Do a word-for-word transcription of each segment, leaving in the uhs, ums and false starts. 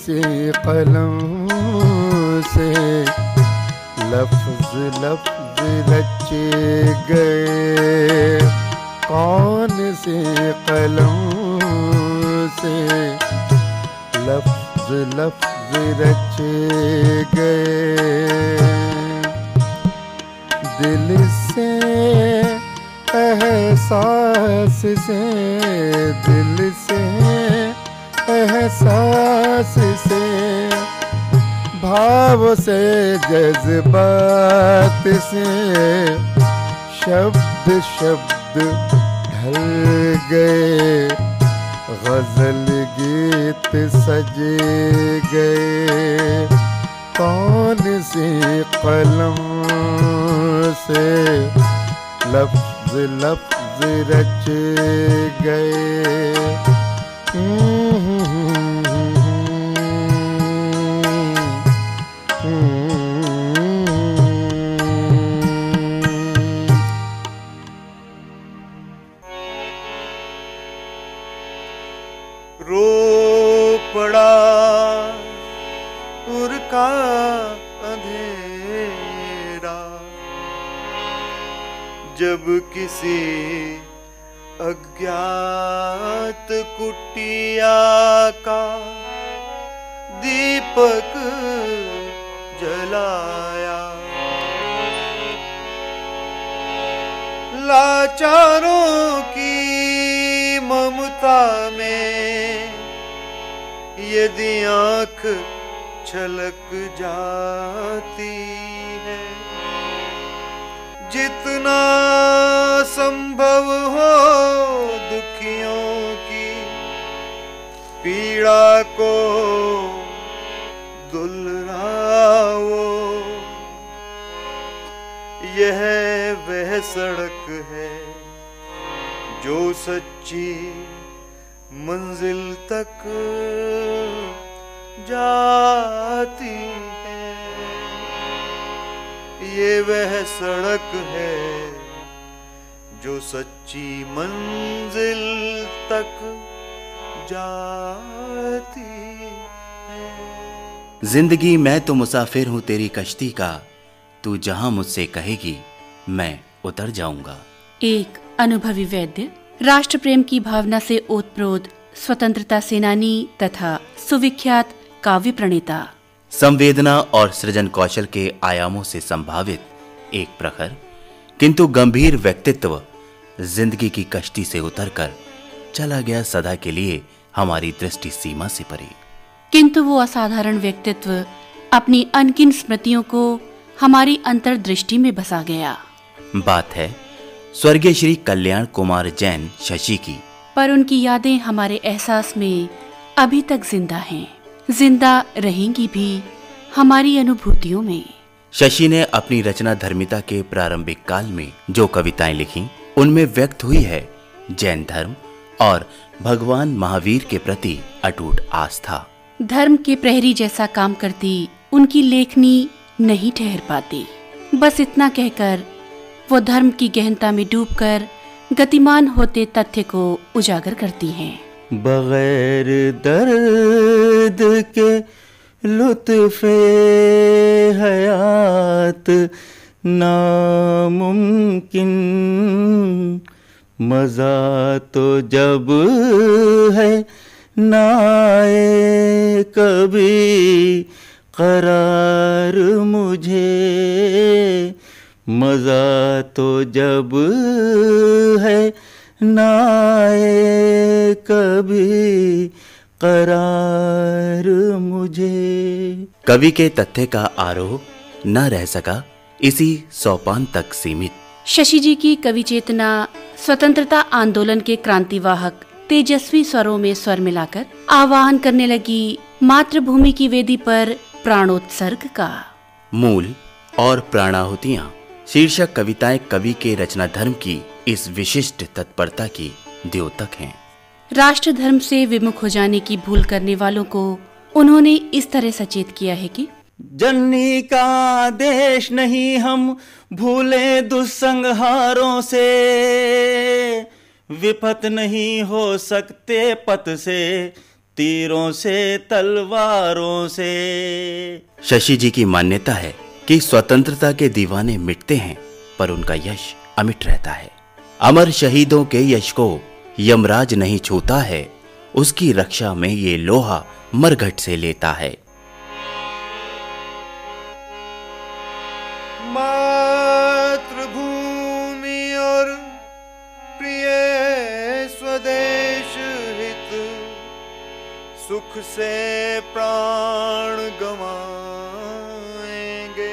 से कलम से लफ्ज लफ्ज रचे गए, कौन से कलम से लफ्ज लफ्ज रचे गए। दिल से एहसास से, दिल से एहसास से, भाव से जज्बात से, शब्द शब्द ढल गए, गजल गीत सजे गए, कौन सी कलम से लफ्ज लफ्ज रचे गए। रो पड़ा उर का अंधेरा, जब किसी अज्ञात कुटिया का दीपक जलाया। लाचारों की ममता में यदि आँख छलक जाती है, जितना संभव हो दुखियों की पीड़ा को दुलराओ। यह वह सड़क है जो सच्ची मंजिल तक जाती है। ये वह सड़क है जो सच्ची मंजिल तक जाती है। जिंदगी मैं तो मुसाफिर हूं तेरी कश्ती का, तू जहां मुझसे कहेगी मैं उतर जाऊंगा। एक अनुभवी वैद्य, राष्ट्र प्रेम की भावना से ओतप्रोत स्वतंत्रता सेनानी तथा सुविख्यात काव्य प्रणेता, संवेदना और सृजन कौशल के आयामों से संभावित एक प्रखर किंतु गंभीर व्यक्तित्व जिंदगी की कश्ती से उतरकर चला गया सदा के लिए हमारी दृष्टि सीमा से परे। किंतु वो असाधारण व्यक्तित्व अपनी अनगिन स्मृतियों को हमारी अंतर्दृष्टि में बसा गया। बात है स्वर्गीय श्री कल्याण कुमार जैन शशि की, पर उनकी यादें हमारे एहसास में अभी तक जिंदा हैं, जिंदा रहेंगी भी हमारी अनुभूतियों में। शशि ने अपनी रचना धर्मिता के प्रारंभिक काल में जो कविताएं लिखी, उनमें व्यक्त हुई है जैन धर्म और भगवान महावीर के प्रति अटूट आस्था। धर्म के प्रहरी जैसा काम करती उनकी लेखनी नहीं ठहर पाती। बस इतना कहकर वो धर्म की गहनता में डूबकर गतिमान होते तथ्य को उजागर करती हैं। बगैर दर्द के लुत्फ़े हयात नामुमकिन, मज़ा तो जब है नाए कभी करार मुझे, मज़ा तो जब है नाए कभी करार मुझे। कवि के तथ्य का आरोह न रह सका इसी सोपान तक सीमित। शशि जी की कवि चेतना स्वतंत्रता आंदोलन के क्रांतिवाहक तेजस्वी स्वरों में स्वर मिलाकर आह्वान करने लगी मातृभूमि की वेदी पर प्राणोत्सर्ग का। मूल और प्राणाहुतियां शीर्षक कविताएं कवि के रचना धर्म की इस विशिष्ट तत्परता की द्योतक हैं। राष्ट्र धर्म से विमुख हो जाने की भूल करने वालों को उन्होंने इस तरह सचेत किया है कि जननी का देश नहीं हम भूले दुस्संहारों से, विपत नहीं हो सकते पत से तीरों से तलवारों से। शशि जी की मान्यता है कि स्वतंत्रता के दीवाने मिटते हैं पर उनका यश अमिट रहता है। अमर शहीदों के यश को यमराज नहीं छूता है, उसकी रक्षा में ये लोहा मरघट से लेता है। मातृभूमि और प्रिय स्वदेश हित, सुख से प्राण गवाएंगे।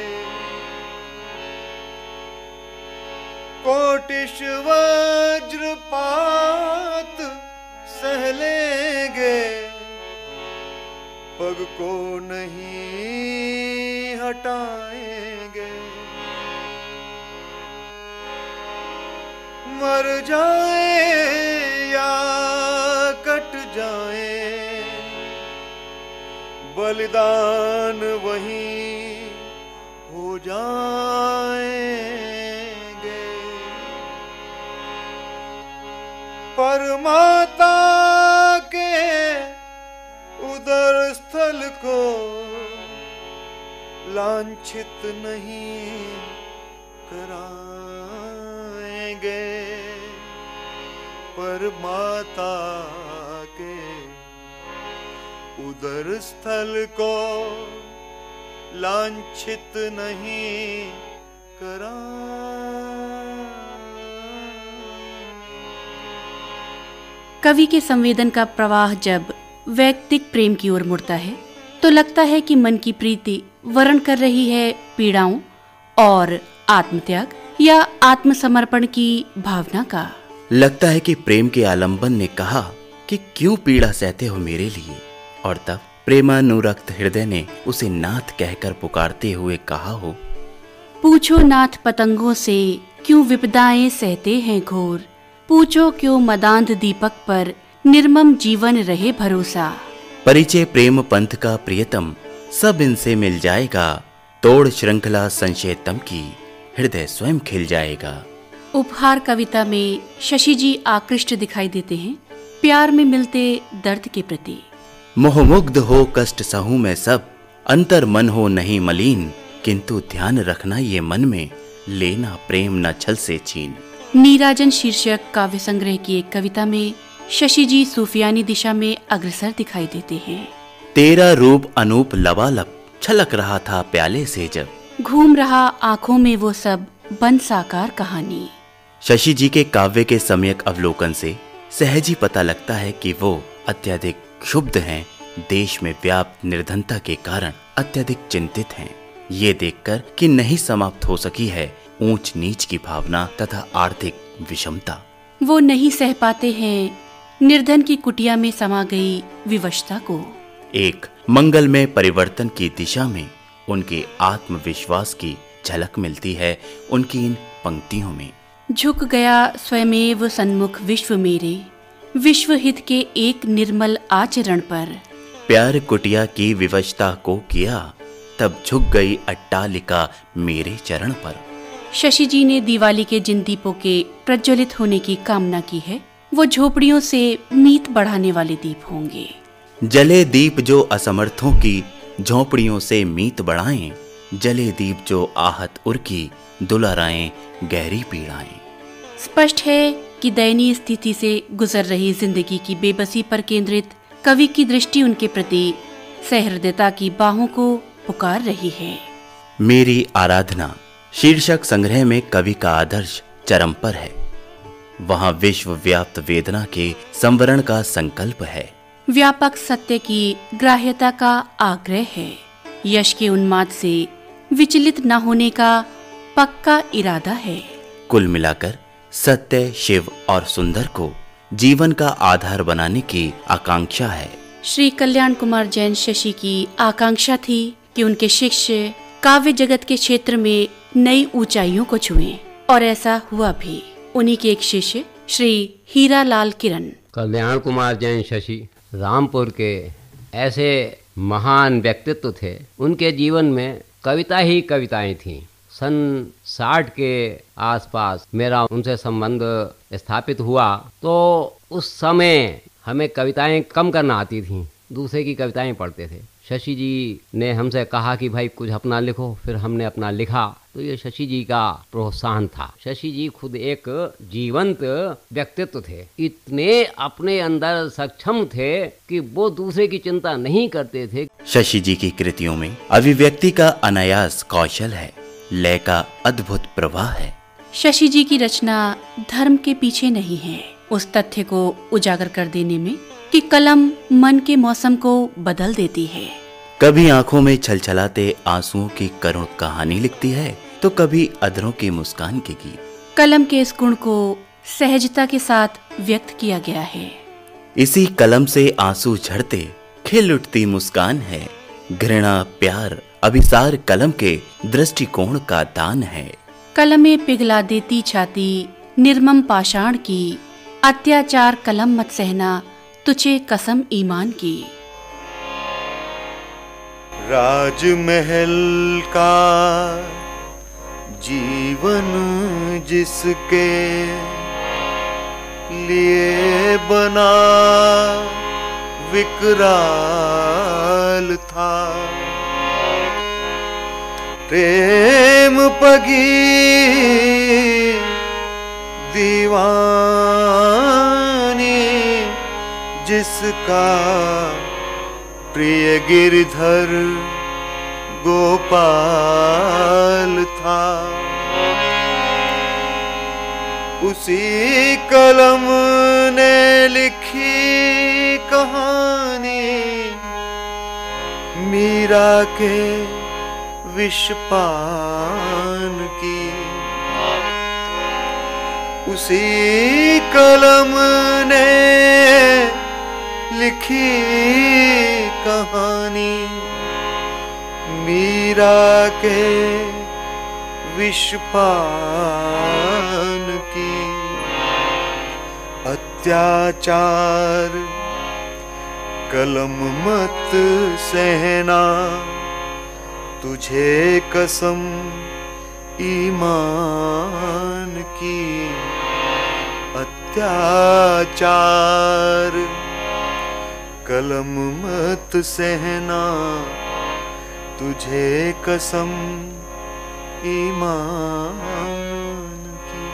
कोटिश वज्रपात सह लेंगे, पग को नहीं हटाएंगे। मर जाए या कट जाए, बलिदान वहीं हो जाएंगे। पर माता के उदर स्थल को लांछित नहीं कराएंगे। पर माता के उदर स्थल को लांछित नहीं कराएंगे। कवि के संवेदन का प्रवाह जब वैयक्तिक प्रेम की ओर मुड़ता है तो लगता है कि मन की प्रीति वर्ण कर रही है पीड़ाओं और आत्मत्याग या आत्मसमर्पण की भावना का। लगता है कि प्रेम के आलंबन ने कहा कि क्यों पीड़ा सहते हो मेरे लिए, और तब प्रेमानुरक्त हृदय ने उसे नाथ कहकर पुकारते हुए कहा हो, पूछो नाथ पतंगों से क्यों विपदाएं सहते हैं घोर, पूछो क्यों मदांध दीपक पर निर्मम जीवन रहे भरोसा। परिचय प्रेम पंथ का प्रियतम सब इनसे मिल जाएगा, तोड़ श्रृंखला संशय तम की हृदय स्वयं खिल जाएगा। उपहार कविता में शशि जी आकृष्ट दिखाई देते हैं प्यार में मिलते दर्द के प्रति। मोहमुग्ध हो कष्ट सहूं मैं सब, अंतर मन हो नहीं मलिन, किंतु ध्यान रखना ये मन में, लेना प्रेम न छल से छीन। नीराजन शीर्षक काव्य संग्रह की एक कविता में शशि जी सूफियानी दिशा में अग्रसर दिखाई देते हैं। तेरा रूप अनूप लबालब छलक रहा था प्याले से जब, घूम रहा आंखों में वो सब बन साकार कहानी। शशि जी के काव्य के सम्यक अवलोकन से सहज ही पता लगता है कि वो अत्यधिक क्षुब्ध हैं, देश में व्याप्त निर्धनता के कारण अत्यधिक चिंतित हैं। ये देखकर कि नहीं समाप्त हो सकी है ऊंच नीच की भावना तथा आर्थिक विषमता। वो नहीं सह पाते हैं निर्धन की कुटिया में समा गई विवशता को। एक मंगलमय परिवर्तन की दिशा में उनके आत्मविश्वास की झलक मिलती है उनकी इन पंक्तियों में। झुक गया स्वयमेव सन्मुख विश्व मेरे, विश्व हित के एक निर्मल आचरण पर। प्यार कुटिया की विवशता को किया, तब झुक गई अट्टालिका मेरे चरण पर। शशि जी ने दिवाली के जिन दीपों के प्रज्वलित होने की कामना की है वो झोपड़ियों से मीत बढ़ाने वाले दीप होंगे। जले दीप जो असमर्थों की झोपड़ियों से मीत बढ़ाएं, जले दीप जो आहत उर की दुलाराएं गहरी पीड़ाएं। स्पष्ट है कि दयनीय स्थिति से गुजर रही जिंदगी की बेबसी पर केंद्रित कवि की दृष्टि उनके प्रति सहृदयता की बाहों को पुकार रही है। मेरी आराधना शीर्षक संग्रह में कवि का आदर्श चरम पर है। वहाँ विश्व व्याप्त वेदना के संवरण का संकल्प है, व्यापक सत्य की ग्राह्यता का आग्रह है, यश के उन्माद से विचलित न होने का पक्का इरादा है। कुल मिलाकर सत्य, शिव और सुंदर को जीवन का आधार बनाने की आकांक्षा है। श्री कल्याण कुमार जैन शशि की आकांक्षा थी कि उनके शिष्य काव्य जगत के क्षेत्र में नई ऊंचाइयों को छुएं, और ऐसा हुआ भी। उन्हीं के एक शिष्य श्री हीरालाल किरण। कल्याण कुमार जैन शशि रामपुर के ऐसे महान व्यक्तित्व थे, उनके जीवन में कविता ही कविताएं थीं। सन साठ के आसपास मेरा उनसे संबंध स्थापित हुआ तो उस समय हमें कविताएं कम करना आती थीं, दूसरे की कविताएं पढ़ते थे। शशि जी ने हमसे कहा कि भाई कुछ अपना लिखो, फिर हमने अपना लिखा। तो ये शशि जी का प्रोत्साहन था। शशि जी खुद एक जीवंत व्यक्तित्व थे, इतने अपने अंदर सक्षम थे कि वो दूसरे की चिंता नहीं करते थे। शशि जी की कृतियों में अभिव्यक्ति का अनायास कौशल है, लय का अद्भुत प्रवाह है। शशि जी की रचना धर्म के पीछे नहीं है, उस तथ्य को उजागर कर देने में कि कलम मन के मौसम को बदल देती है। कभी आंखों में छलछलाते आंसुओं की करुण कहानी लिखती है, तो कभी अधरों की मुस्कान के गीत। कलम के इस गुण को सहजता के साथ व्यक्त किया गया है। इसी कलम से आंसू झड़ते खिल उठती मुस्कान है। घृणा प्यार अभिसार कलम के दृष्टिकोण का दान है। कलमें पिघला देती छाती निर्मम पाषाण की, अत्याचार कलम मत सहना तुझे कसम ईमान की। राजमहल का जीवन जिसके लिए बना विकराल था, प्रेम पगी दीवानी जिसका प्रिय गिरधर गोपाल था, उसी कलम ने लिखी कहानी मीरा के विषपान की। उसी कलम ने लिखी कहानी मीरा के विषपान की। अत्याचार कलम मत सहना तुझे कसम ईमान की। अत्याचार कलम मत सहना तुझे कसम ईमान की।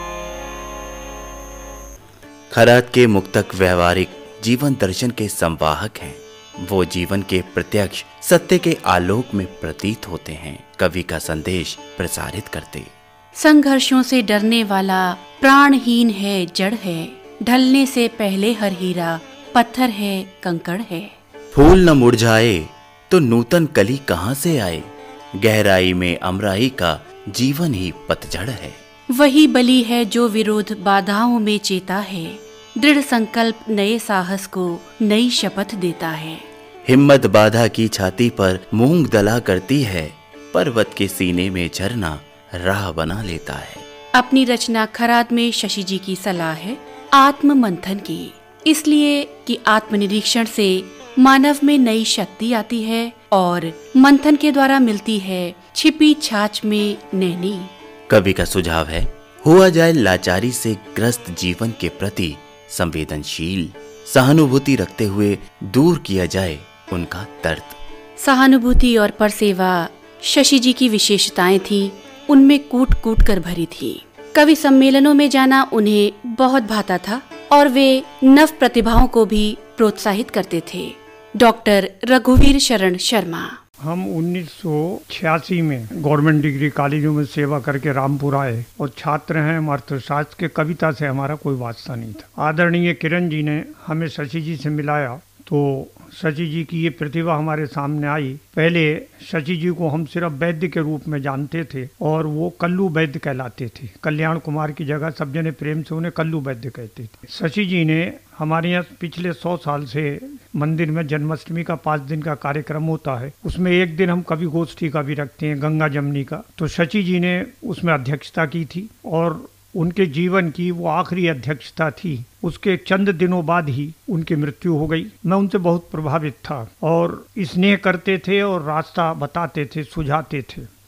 खरात के मुक्तक व्यवहारिक जीवन दर्शन के संवाहक हैं। वो जीवन के प्रत्यक्ष सत्य के आलोक में प्रतीत होते हैं, कवि का संदेश प्रसारित करते। संघर्षों से डरने वाला प्राणहीन है, जड़ है, ढलने से पहले हर हीरा पत्थर है, कंकड़ है। फूल न मुरझाए तो नूतन कली कहाँ से आए, गहराई में अमराई का जीवन ही पतझड़ है। वही बलि है जो विरोध बाधाओं में चेता है, दृढ़ संकल्प नए साहस को नई शपथ देता है। हिम्मत बाधा की छाती पर मूंग दला करती है, पर्वत के सीने में झरना राह बना लेता है। अपनी रचना खराद में शशि जी की सलाह है आत्म मंथन की, इसलिए कि आत्मनिरीक्षण से मानव में नई शक्ति आती है और मंथन के द्वारा मिलती है छिपी छाछ में नैनी। कवि का सुझाव है, हुआ जाए लाचारी से ग्रस्त जीवन के प्रति संवेदनशील, सहानुभूति रखते हुए दूर किया जाए उनका दर्द। सहानुभूति और परसेवा शशि जी की विशेषताएं थी, उनमें कूट कूट कर भरी थी। कवि सम्मेलनों में जाना उन्हें बहुत भाता था और वे नव प्रतिभाओं को भी प्रोत्साहित करते थे। डॉक्टर रघुवीर शरण शर्मा। हम उन्नीस सौ छियासी में गवर्नमेंट डिग्री कॉलेजों में सेवा करके रामपुर आए और छात्र हैं हम अर्थशास्त्र के। कविता से हमारा कोई वास्ता नहीं था। आदरणीय किरण जी ने हमें शशि जी से मिलाया तो शशि जी की ये प्रतिभा हमारे सामने आई। पहले शशि जी को हम सिर्फ वैद्य के रूप में जानते थे और वो कल्लू वैद्य कहलाते थे। कल्याण कुमार की जगह सब जने प्रेम से उन्हें कल्लू वैद्य कहते थे। शशि जी ने हमारे यहाँ पिछले सौ साल से मंदिर में जन्माष्टमी का पाँच दिन का कार्यक्रम होता है, उसमें एक दिन हम कवि गोष्ठी का भी रखते हैं, गंगा जमनी का। तो शशि जी ने उसमें अध्यक्षता की थी और उनके जीवन की वो आखिरी अध्यक्षता थी। उसके चंद दिनों बाद ही उनकी मृत्यु हो गई। मैं उनसे बहुत प्रभावित था और स्नेह करते थे और रास्ता बताते थे, सुझाते थे।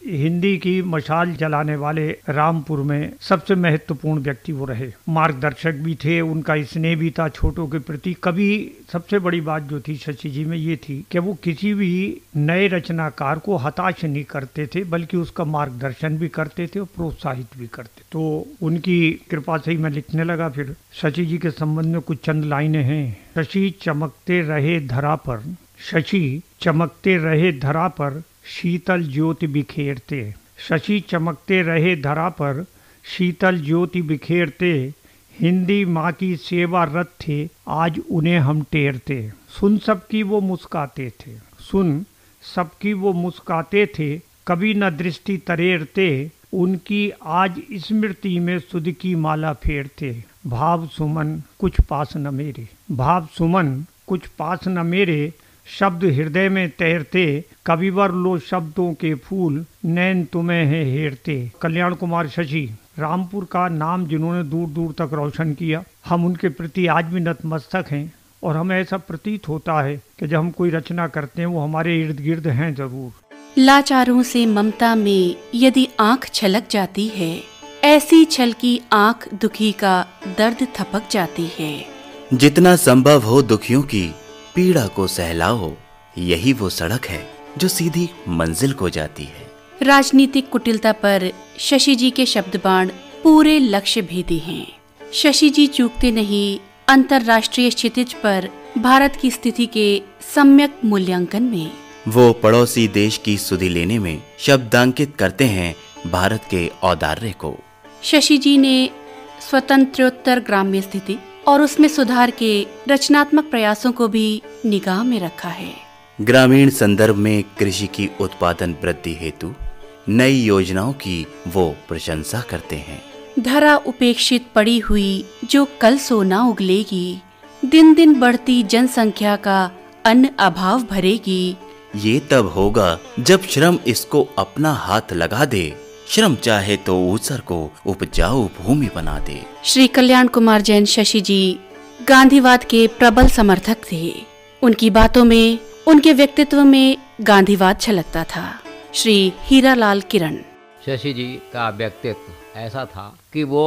हिंदी की मशाल जलाने वाले रामपुर में सबसे महत्वपूर्ण व्यक्ति वो रहे। मार्गदर्शक भी थे, उनका स्नेह भी था छोटों के प्रति। कभी सबसे बड़ी बात जो थी शशि जी में ये थी कि वो किसी भी नए रचनाकार को हताश नहीं करते थे, बल्कि उसका मार्गदर्शन भी करते थे और प्रोत्साहित भी करते। तो उनकी कृपा से ही मैं लिखने लगा। फिर शशि जी के संबंध में कुछ चंद लाइनें हैं। शशि चमकते रहे धरा पर, शशि चमकते रहे धरा पर शीतल ज्योति बिखेरते। शशि चमकते रहे धरा पर शीतल ज्योति बिखेरते, हिंदी माँ की सेवा रत थे आज उन्हें हम टेरते। सुन सबकी वो मुस्काते थे, सुन सबकी वो मुस्काते थे, कभी न दृष्टि तरेरते, उनकी आज स्मृति में सुध की माला फेरते। भाव सुमन कुछ पास न मेरे, भाव सुमन कुछ पास न मेरे, शब्द हृदय में तैरते, कविवर लो शब्दों के फूल, नैन तुम्हें है हेरते। कल्याण कुमार शशि, रामपुर का नाम जिन्होंने दूर दूर तक रोशन किया, हम उनके प्रति आज भी नतमस्तक हैं। और हमें ऐसा प्रतीत होता है कि जब हम कोई रचना करते हैं वो हमारे इर्द गिर्द हैं जरूर। लाचारों से ममता में यदि आंख छलक जाती है, ऐसी छलकी आंख दुखी का दर्द थपक जाती है। जितना संभव हो दुखियों की पीड़ा को सहलाओ, यही वो सड़क है जो सीधी मंजिल को जाती है। राजनीतिक कुटिलता पर शशि जी के शब्दबाण पूरे लक्ष्य भेदी हैं। शशि जी चूकते नहीं अंतर्राष्ट्रीय क्षितिज पर भारत की स्थिति के सम्यक मूल्यांकन में। वो पड़ोसी देश की सुधि लेने में शब्दांकित करते हैं भारत के औदार्य को। शशि जी ने स्वतंत्रोत्तर ग्राम्य स्थिति और उसमें सुधार के रचनात्मक प्रयासों को भी निगाह में रखा है। ग्रामीण संदर्भ में कृषि की उत्पादन वृद्धि हेतु नई योजनाओं की वो प्रशंसा करते हैं। धरा उपेक्षित पड़ी हुई जो कल सो ना उगलेगी, दिन दिन बढ़ती जनसंख्या का अन्न अभाव भरेगी। ये तब होगा जब श्रम इसको अपना हाथ लगा दे, श्रम चाहे तो ऊसर को उपजाऊ भूमि बना दे। श्री कल्याण कुमार जैन शशि जी गांधीवाद के प्रबल समर्थक थे। उनकी बातों में, उनके व्यक्तित्व में गांधीवाद छलकता था। श्री हीरालाल किरण, शशि जी का व्यक्तित्व ऐसा था कि वो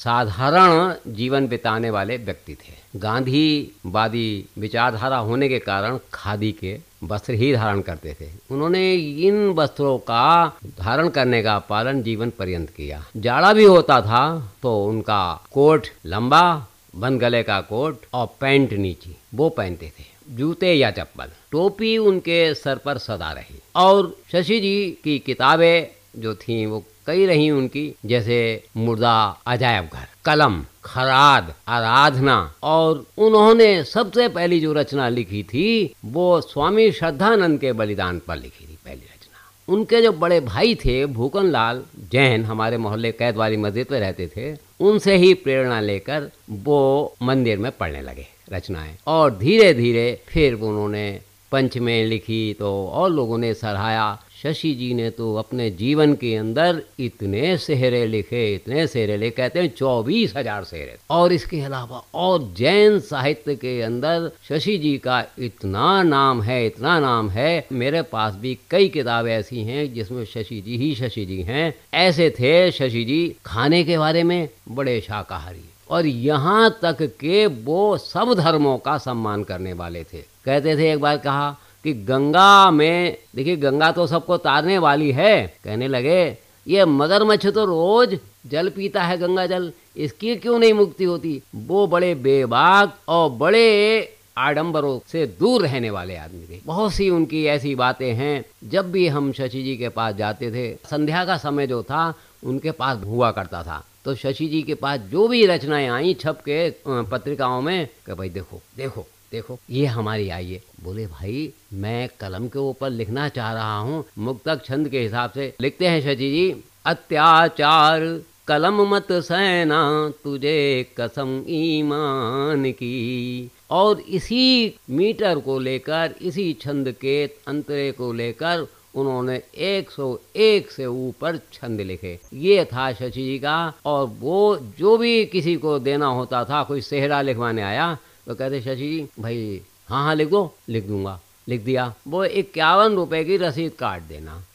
साधारण जीवन बिताने वाले व्यक्ति थे। गांधीवादी विचारधारा होने के कारण खादी के वस्त्र ही धारण करते थे। उन्होंने इन वस्त्रों का धारण करने का पालन जीवन पर्यंत किया। जाड़ा भी होता था तो उनका कोट लंबा, बंद गले का कोट और पैंट नीचे वो पहनते थे, जूते या चप्पल। टोपी उनके सर पर सदा रही। और शशि जी की किताबें जो थीं वो कई रही उनकी, जैसे मुर्दा अजायब घर, कलम, खराद, आराधना। और उन्होंने सबसे पहली जो रचना लिखी थी वो स्वामी श्रद्धानंद के बलिदान पर लिखी थी, पहली रचना। उनके जो बड़े भाई थे भूकन लाल जैन, हमारे मोहल्ले कैद वाली मस्जिद में रहते थे, उनसे ही प्रेरणा लेकर वो मंदिर में पढ़ने लगे रचनाएं। और धीरे धीरे फिर उन्होंने पंच में लिखी तो और लोगों ने सराहाया। शशि जी ने तो अपने जीवन के अंदर इतने सेहरे लिखे, इतने सेहरे लिखे, कहते हैं चौबीस हजार सेहरे। और इसके अलावा और जैन साहित्य के अंदर शशि जी का इतना नाम है, इतना नाम है। मेरे पास भी कई किताबें ऐसी हैं जिसमें शशि जी ही शशि जी हैं। ऐसे थे शशि जी, खाने के बारे में बड़े शाकाहारी, और यहाँ तक के वो सब धर्मों का सम्मान करने वाले थे। कहते थे, एक बार कहा कि गंगा में, देखिए गंगा तो सबको तारने वाली है, कहने लगे ये मगरमच्छ तो रोज जल पीता है गंगा जल, इसकी क्यों नहीं मुक्ति होती। वो बड़े बेबाक और बड़े आडंबरों से दूर रहने वाले आदमी थे। बहुत सी उनकी ऐसी बातें हैं। जब भी हम शशि जी के पास जाते थे, संध्या का समय जो था उनके पास हुआ करता था, तो शशि जी के पास जो भी रचनाएं आई छप के पत्रिकाओं में, कि भाई देखो देखो देखो ये हमारी आई है। बोले भाई मैं कलम के ऊपर लिखना चाह रहा हूँ, मुक्तक छंद के हिसाब से लिखते हैं शशि जी। अत्याचार कलम मत सहना, तुझे कसम ईमान की। और इसी मीटर को लेकर, इसी छंद के अंतरे को लेकर उन्होंने एक सौ एक से ऊपर छंद लिखे। ये था शशि जी का। और वो जो भी किसी को देना होता था, कोई सेहरा लिखवाने आया तो कहते शशि जी भाई हाँ हाँ लिख दो, लिख दूंगा, लिख दिया। वो इक्यावन रुपए की रसीद काट देना।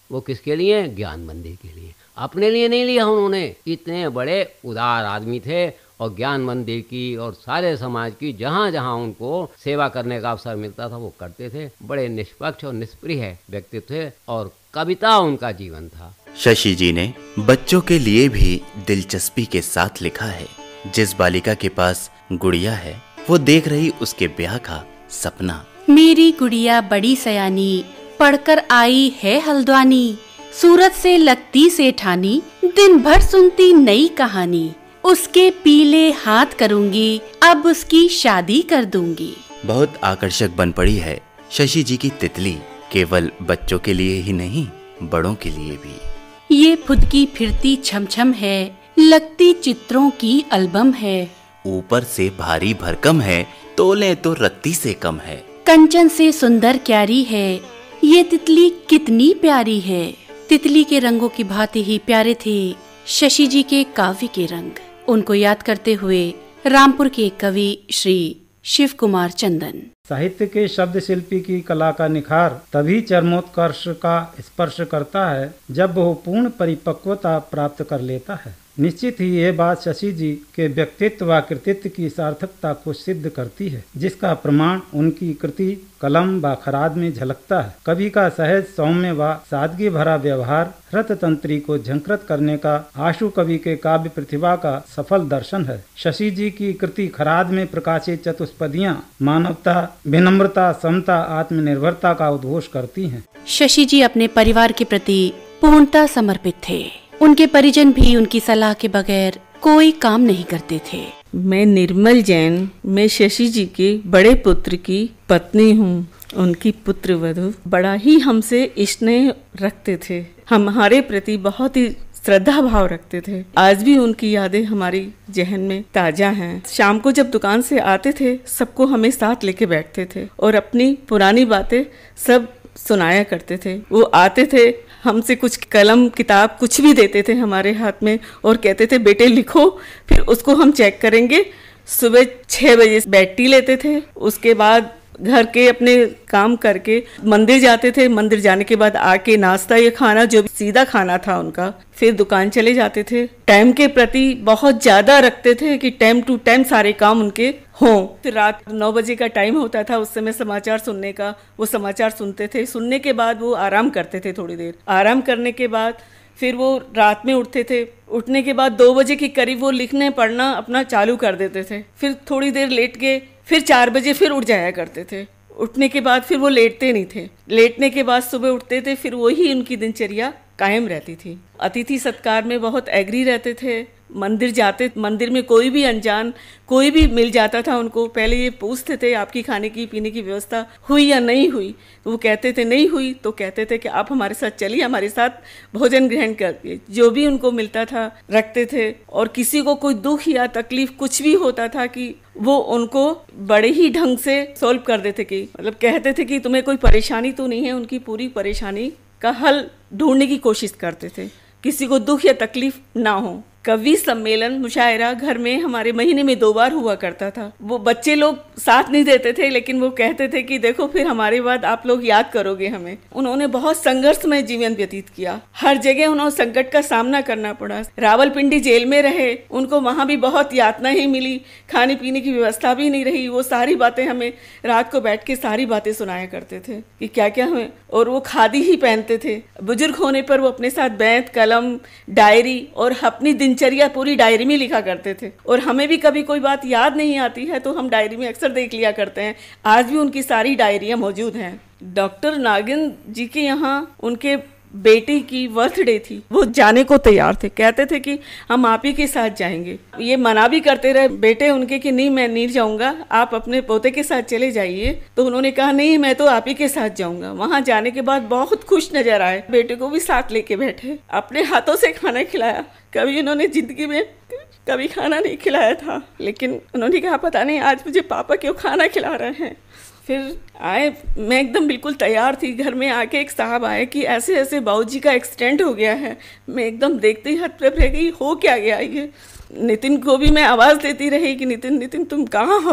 वो किसके लिए? ज्ञान मंदिर के लिए, अपने लिए नहीं लिया उन्होंने। इतने बड़े उदार आदमी थे और ज्ञान मंदिर की और सारे समाज की जहाँ जहाँ उनको सेवा करने का अवसर मिलता था वो करते थे। बड़े निष्पक्ष और निष्प्रिय व्यक्तित्व थे और कविता उनका जीवन था। शशि जी ने बच्चों के लिए भी दिलचस्पी के साथ लिखा है। जिस बालिका के पास गुड़िया है वो देख रही उसके ब्याह का सपना। मेरी गुड़िया बड़ी सयानी, पढ़कर आई है हल्द्वानी, सूरत से लगती सेठानी, दिन भर सुनती नई कहानी, उसके पीले हाथ करूंगी, अब उसकी शादी कर दूंगी। बहुत आकर्षक बन पड़ी है शशि जी की तितली, केवल बच्चों के लिए ही नहीं बड़ों के लिए भी। ये फुदकी फिरती छमछम है, लगती चित्रों की एल्बम है, ऊपर से भारी भरकम है, तोले तो रत्ती से कम है, कंचन से सुंदर क्यारी है, ये तितली कितनी प्यारी है। तितली के रंगों की भांति ही प्यारे थे शशि जी के काव्य के रंग। उनको याद करते हुए रामपुर के कवि श्री शिव कुमार चंदन। साहित्य के शब्द शिल्पी की कला का निखार तभी चरमोत्कर्ष का स्पर्श करता है जब वो पूर्ण परिपक्वता प्राप्त कर लेता है। निश्चित ही ये बात शशि जी के व्यक्तित्व व कृतित्व की सार्थकता को सिद्ध करती है, जिसका प्रमाण उनकी कृति कलम व खराद में झलकता है। कवि का सहज सौम्य व सादगी भरा व्यवहार रततंत्री को झंकृत करने का आशु कवि के काव्य प्रतिभा का सफल दर्शन है। शशि जी की कृति खराद में प्रकाशित चतुष्पदियां मानवता, विनम्रता, समता, आत्मनिर्भरता का उद्घोष करती हैं। शशि जी अपने परिवार के प्रति पूर्णतः समर्पित थे। उनके परिजन भी उनकी सलाह के बगैर कोई काम नहीं करते थे। मैं निर्मल जैन, मैं शशि जी के बड़े पुत्र की पत्नी हूँ। उनकी पुत्र वधू बड़ा ही हमसे स्नेह रखते थे, हमारे प्रति बहुत ही श्रद्धा भाव रखते थे। आज भी उनकी यादें हमारी जहन में ताजा हैं। शाम को जब दुकान से आते थे सबको हमें साथ लेके बैठते थे और अपनी पुरानी बातें सब सुनाया करते थे। वो आते थे, हमसे कुछ कलम किताब कुछ भी देते थे हमारे हाथ में और कहते थे बेटे लिखो, फिर उसको हम चेक करेंगे। सुबह छः बजे बेड टी लेते थे, उसके बाद घर के अपने काम करके मंदिर जाते थे। मंदिर जाने के बाद आके नाश्ता या खाना जो भी सीधा खाना था उनका, फिर दुकान चले जाते थे। टाइम के प्रति बहुत ज़्यादा रखते थे कि टाइम टू टाइम सारे काम उनके हों। फिर रात नौ बजे का टाइम होता था उस समय समाचार सुनने का, वो समाचार सुनते थे। सुनने के बाद वो आराम करते थे थोड़ी देर। आराम करने के बाद फिर वो रात में उठते थे। उठने के बाद दो बजे के करीब वो लिखने पढ़ना अपना चालू कर देते थे। फिर थोड़ी देर लेट के फिर चार बजे फिर उठ जाया करते थे। उठने के बाद फिर वो लेटते नहीं थे। लेटने के बाद सुबह उठते थे, फिर वही उनकी दिनचर्या कायम रहती थी। अतिथि सत्कार में बहुत एग्री रहते थे। मंदिर जाते, मंदिर में कोई भी अनजान कोई भी मिल जाता था उनको, पहले ये पूछते थे आपकी खाने की पीने की व्यवस्था हुई या नहीं हुई। तो वो कहते थे नहीं हुई, तो कहते थे कि आप हमारे साथ चलिए, हमारे साथ भोजन ग्रहण करके जो भी उनको मिलता था रखते थे। और किसी को कोई दुख या तकलीफ कुछ भी होता था कि वो उनको बड़े ही ढंग से सॉल्व कर देते। कि मतलब कहते थे कि तुम्हें कोई परेशानी तो नहीं है, उनकी पूरी परेशानी का हल ढूंढने की कोशिश करते थे, किसी को दुख या तकलीफ ना हो। कवि सम्मेलन मुशायरा घर में हमारे महीने में दो बार हुआ करता था। वो बच्चे लोग साथ नहीं देते थे, लेकिन वो कहते थे कि देखो फिर हमारे बाद आप लोग याद करोगे हमें। उन्होंने बहुत संघर्षमय जीवन व्यतीत किया। हर जगह उन्होंने संकट का सामना करना पड़ा। रावलपिंडी जेल में रहे, उनको वहाँ भी बहुत यातना ही मिली, खाने पीने की व्यवस्था भी नहीं रही। वो सारी बातें हमें रात को बैठ के सारी बातें सुनाया करते थे कि क्या क्या हमें। और वो खादी ही पहनते थे। बुजुर्ग होने पर वो अपने साथ बैत, कलम, डायरी और अपनी दिनचर्या पूरी डायरी में लिखा करते थे। और हमें भी कभी कोई बात याद नहीं आती है तो हम डायरी में अक्सर देख लिया करते हैं। आज भी उनकी सारी डायरियां मौजूद हैं। डॉक्टर नागिन जी के यहाँ उनके बेटे की बर्थडे थी, वो जाने को तैयार थे। कहते थे कि हम आप ही के साथ जाएंगे। ये मना भी करते रहे बेटे उनके कि नहीं मैं नहीं जाऊंगा, आप अपने पोते के साथ चले जाइए। तो उन्होंने कहा नहीं मैं तो आप ही के साथ जाऊंगा। वहां जाने के बाद बहुत खुश नजर आए, बेटे को भी साथ लेके बैठे, अपने हाथों से खाना खिलाया। कभी उन्होंने जिंदगी में कभी खाना नहीं खिलाया था, लेकिन उन्होंने कहा पता नहीं आज मुझे पापा क्यों खाना खिला रहे हैं। फिर आए, मैं एकदम बिल्कुल तैयार थी। घर में आके एक साहब आए कि ऐसे ऐसे बाबूजी का एक्सीडेंट हो गया है। मैं एकदम देखते ही हद पे रह गई, हो क्या गया ये। नितिन को भी मैं आवाज़ देती रही कि नितिन नितिन तुम कहाँ हो।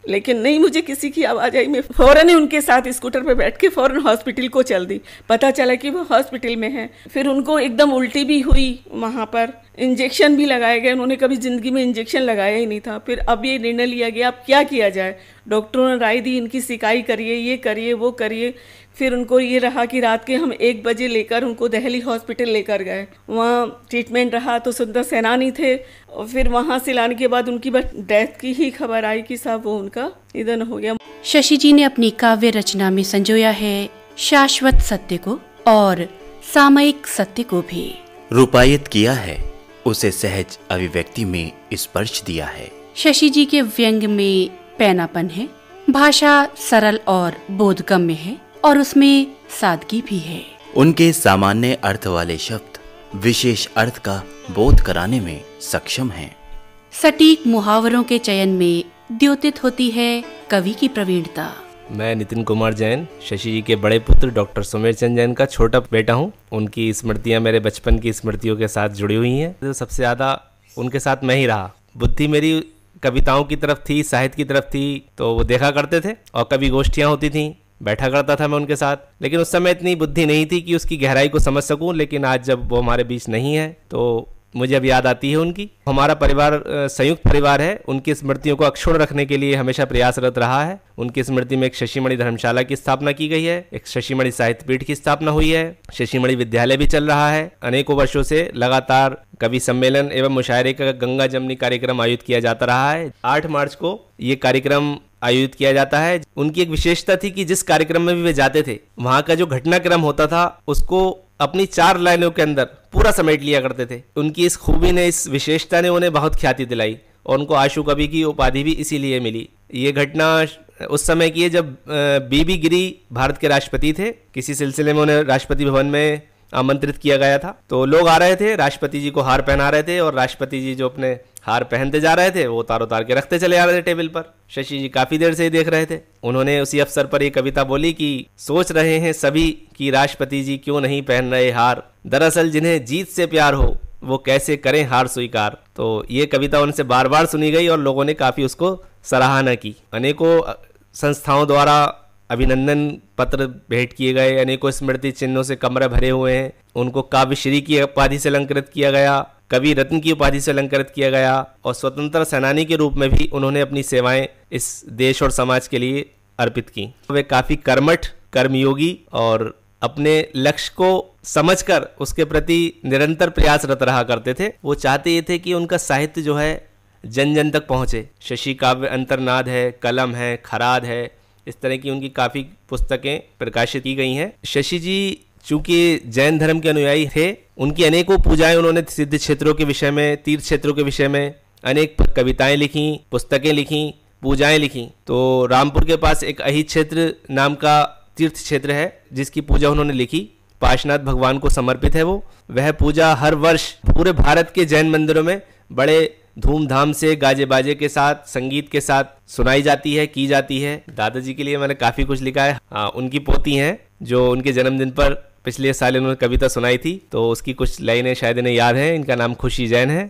लेकिन नहीं मुझे किसी की आवाज़ आई। मैं फ़ौरन ही उनके साथ स्कूटर पे बैठ के फ़ौरन हॉस्पिटल को चल दी। पता चला कि वो हॉस्पिटल में है। फिर उनको एकदम उल्टी भी हुई, वहाँ पर इंजेक्शन भी लगाए गए। उन्होंने कभी ज़िंदगी में इंजेक्शन लगाया ही नहीं था। फिर अब ये निर्णय लिया गया अब क्या किया जाए। डॉक्टरों ने राय दी इनकी सिकाई करिए, ये करिए, वो करिए। फिर उनको ये रहा कि रात के हम एक बजे लेकर उनको दिल्ली हॉस्पिटल लेकर गए। वहाँ ट्रीटमेंट रहा तो सुंदर सेनानी थे, और फिर वहाँ से लाने के बाद उनकी बस डेथ की ही खबर आई कि साहब वो उनका निधन हो गया। शशि जी ने अपनी काव्य रचना में संजोया है शाश्वत सत्य को और सामयिक सत्य को भी। रूपायित किया है, उसे सहज अभिव्यक्ति में स्पर्श दिया है। शशि जी के व्यंग में पैनापन है, भाषा सरल और बोधगम्य है और उसमें सादगी भी है। उनके सामान्य अर्थ वाले शब्द विशेष अर्थ का बोध कराने में सक्षम हैं। सटीक मुहावरों के चयन में द्योतित होती है कवि की प्रवीणता। मैं नितिन कुमार जैन, शशि जी के बड़े पुत्र डॉक्टर सुमेर चंद जैन का छोटा बेटा हूँ। उनकी स्मृतियाँ मेरे बचपन की स्मृतियों के साथ जुड़ी हुई हैं। तो सबसे ज़्यादा उनके साथ मैं ही रहा। बुद्धि मेरी कविताओं की तरफ थी, साहित्य की तरफ थी, तो वो देखा करते थे और कभी गोष्ठियाँ होती थीं, बैठा करता था मैं उनके साथ। लेकिन उस समय इतनी बुद्धि नहीं थी कि उसकी गहराई को समझ सकूं। लेकिन आज जब वो हमारे बीच नहीं है तो मुझे अब याद आती है उनकी। हमारा परिवार संयुक्त परिवार है। उनकी स्मृतियों को अक्षुण्ण रखने के लिए हमेशा प्रयासरत रहा है। उनकी स्मृति में एक शशिमणि धर्मशाला की स्थापना की गई है, एक शशिमणि साहित्य पीठ की स्थापना हुई है, शशिमणि विद्यालय भी चल रहा है। अनेकों वर्षों से लगातार कवि सम्मेलन एवं मुशायरे का गंगा जमनी कार्यक्रम आयोजित किया जाता रहा है। आठ मार्च को ये कार्यक्रम आयोजित किया जाता है। उनकी एक विशेषता थी कि जिस कार्यक्रम में भी वे जाते थे, वहाँ का जो घटनाक्रम होता था उसको अपनी चार लाइनों के अंदर पूरा समेट लिया करते थे। उनकी इस खूबी ने, इस विशेषता ने उन्हें बहुत ख्याति दिलाई और उनको आशु कवि की उपाधि भी इसीलिए मिली। ये घटना उस समय की है जब बीबी गिरी भारत के राष्ट्रपति थे। किसी सिलसिले में उन्हें राष्ट्रपति भवन में आमंत्रित किया गया था, तो लोग आ रहे थे, राष्ट्रपति जी को हार पहना रहे थे और राष्ट्रपति जी जो अपने हार पहनते जा रहे थे वो उतार उतार के रखते चले आ रहे थे टेबल पर। शशि जी काफी देर से ही देख रहे थे। उन्होंने उसी अवसर पर एक कविता बोली कि सोच रहे हैं सभी कि राष्ट्रपति जी क्यों नहीं पहन रहे हार, दरअसल जिन्हें जीत से प्यार हो वो कैसे करें हार स्वीकार। तो ये कविता उनसे बार बार सुनी गई और लोगों ने काफी उसको सराहना की। अनेकों संस्थाओं द्वारा अभिनंदन पत्र भेंट किए गए, अनेकों स्मृति चिन्हों से कमरे भरे हुए हैं। उनको काव्यश्री की उपाधि से अलंकृत किया गया, कवि रत्न की उपाधि से अलंकृत किया गया और स्वतंत्र सेनानी के रूप में भी उन्होंने अपनी सेवाएं इस देश और समाज के लिए अर्पित की। वे काफी कर्मठ, कर्मयोगी और अपने लक्ष्य को समझकर उसके प्रति निरंतर प्रयासरत रहा करते थे। वो चाहते ये थे कि उनका साहित्य जो है जन जन तक पहुँचे। शशि काव्य अंतर्नाद है, कलम है, खराद है, इस तरह की उनकी काफ़ी पुस्तकें प्रकाशित की गई हैं। शशि जी चूँकि जैन धर्म के अनुयायी थे, उनकी अनेकों पूजाएं उन्होंने सिद्ध क्षेत्रों के विषय में, तीर्थ क्षेत्रों के विषय में अनेक कविताएं लिखी, पुस्तकें लिखी, पूजाएं लिखी। तो रामपुर के पास एक अहित क्षेत्र नाम का तीर्थ क्षेत्र है जिसकी पूजा उन्होंने लिखी। पार्श्वनाथ भगवान को समर्पित है वो। वह पूजा हर वर्ष पूरे भारत के जैन मंदिरों में बड़े धूमधाम से गाजे बाजे के साथ, संगीत के साथ सुनाई जाती है, की जाती है। दादाजी के लिए मैंने काफ़ी कुछ लिखा है। हाँ, उनकी पोती हैं जो उनके जन्मदिन पर पिछले साल उन्होंने कविता सुनाई थी, तो उसकी कुछ लाइनें शायद इन्हें याद हैं। इनका नाम खुशी जैन है।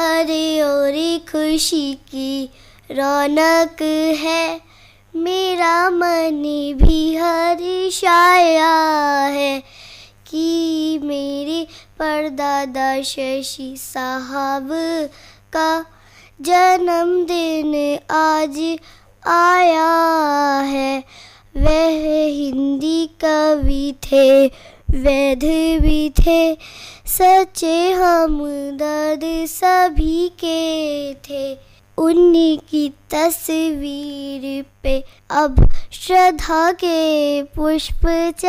हरे ओरे खुशी की रौनक है, मेरा मन भी हर्षाया है कि मेरे परदादा शशि साहब का जन्मदिन आज आया है। वह हिंदी कवि थे, वैध भी थे, सच्चे हमदर्द सभी के थे। उन्हीं की तस्वीर पे अब श्रद्धा के पुष्प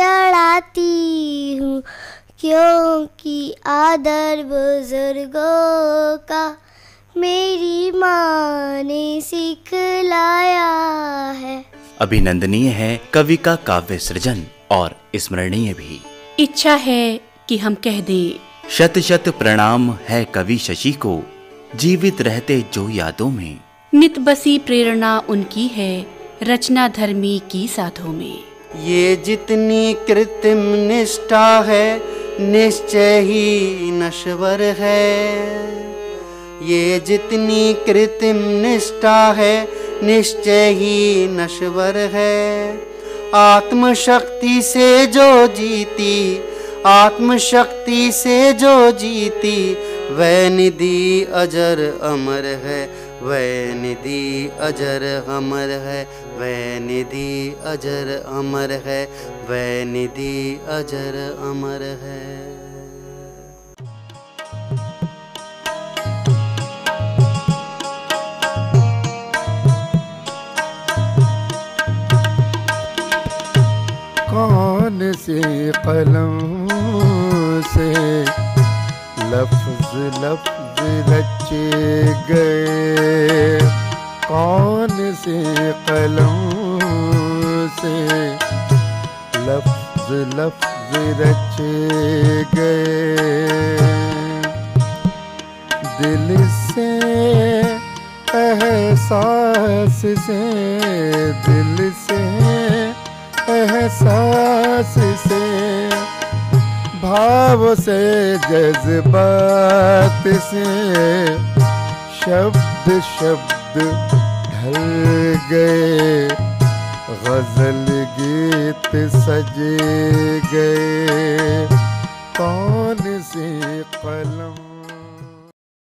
चढ़ाती हूँ, क्योंकि आदर बुजुर्गों का मेरी माँ ने सिखलाया है। अभिनंदनीय है कवि का काव्य सृजन और स्मरणीय भी। इच्छा है कि हम कह दें शत शत प्रणाम है कवि शशि को, जीवित रहते जो यादों में। नित बसी प्रेरणा उनकी है रचना धर्मी की साधों में। ये जितनी कृत्रिम निष्ठा है निश्चय ही नश्वर है। ये जितनी कृत्रिम निष्ठा है निश्चय ही नश्वर है। आत्मशक्ति से जो जीती, आत्मशक्ति से जो जीती, वह निधि अजर अमर है, वह निधि अजर अमर है, वह निधि अजर अमर है, वह निधि अजर अमर है। कौन से कलम से लफ्ज लफ्ज रचे गए, कौन से कलम से लफ्ज लफ्ज रचे गए। दिल से एहसास से, दिल से एहसास से, भाव से जज्बात से, शब्द शब्द ढल गए, गजल गीत सजे गए,